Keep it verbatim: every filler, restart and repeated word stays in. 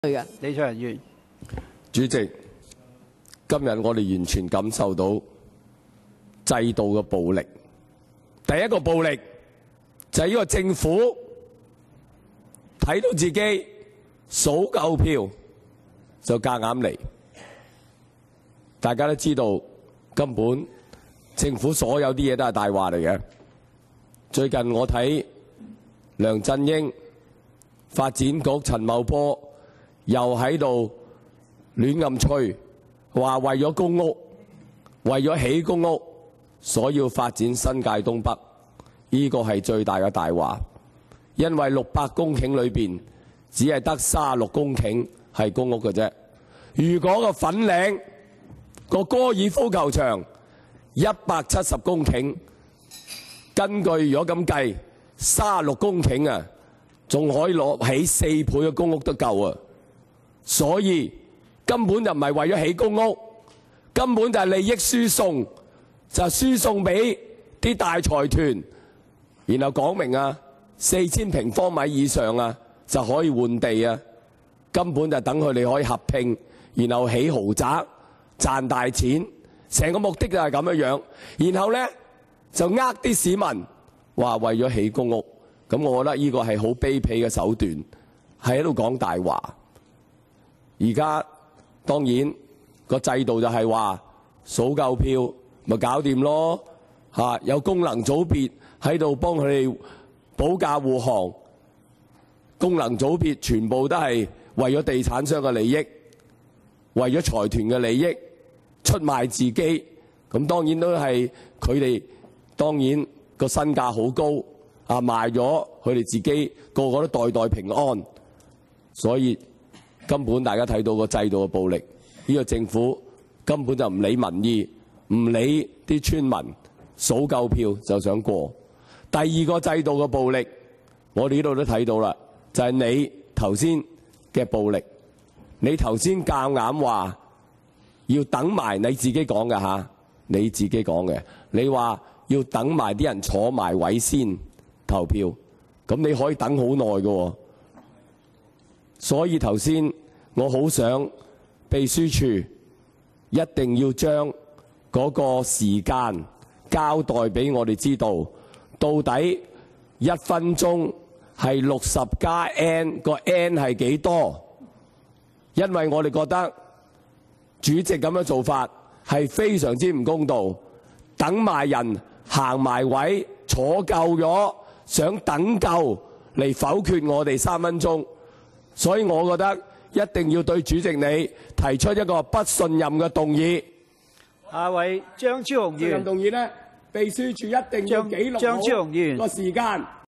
嘅。 李卓人議員， 主席，今日我哋完全感受到制度嘅暴力。第一個暴力就係呢個政府睇到自己數夠票就夾硬嚟。大家都知道，根本政府所有啲嘢都係大話嚟嘅。最近我睇梁振英、發展局陳茂波又喺度亂咁吹，話為咗公屋，為咗起公屋，所以要發展新界東北，呢個係最大嘅大話。因為六百公頃裏邊，只係得三十六公頃係公屋嘅啫。如果個粉嶺個高爾夫球場一百七十公頃，根據如果咁計，三十六公頃啊，仲可以攞起四倍嘅公屋都夠啊！所以根本就唔係為咗起公屋，根本就係利益輸送，就係輸送俾啲大財團，然後講明啊，四千平方米以上啊就可以換地啊，根本就等佢哋可以合併，然後起豪宅賺大錢，成個目的就係咁樣樣。然後呢，就呃啲市民話為咗起公屋，咁我覺得呢個係好卑鄙嘅手段，係喺度講大話。而家當然個制度就係話數夠票咪搞掂咯，嚇有功能組別喺度幫佢哋保駕護航，功能組別全部都係為咗地產商嘅利益，為咗財團嘅利益出賣自己，咁當然都係佢哋當然個身價好高啊，賣咗佢哋自己個個都代代平安，所以根本大家睇到個制度嘅暴力，呢個政府根本就唔理民意，唔理啲村民，數夠票就想過。第二個制度嘅暴力，我哋呢度都睇到啦，就係你頭先嘅暴力。你頭先夾硬話要等埋你自己講嘅吓，你自己講嘅，你話要等埋啲人坐埋位先投票，咁你可以等好耐㗎。所以頭先我好想秘書處一定要將嗰個時間交代俾我哋知道，到底一分鐘係六十加 N 個 N 係幾多？因為我哋覺得主席咁樣做法係非常之唔公道，等埋人行埋位坐夠咗，想等夠嚟否決我哋三分鐘。所以我覺得一定要對主席你提出一個不信任嘅動議。 下位張超雄議員， 動議呢，秘書處一定要記錄好個時間。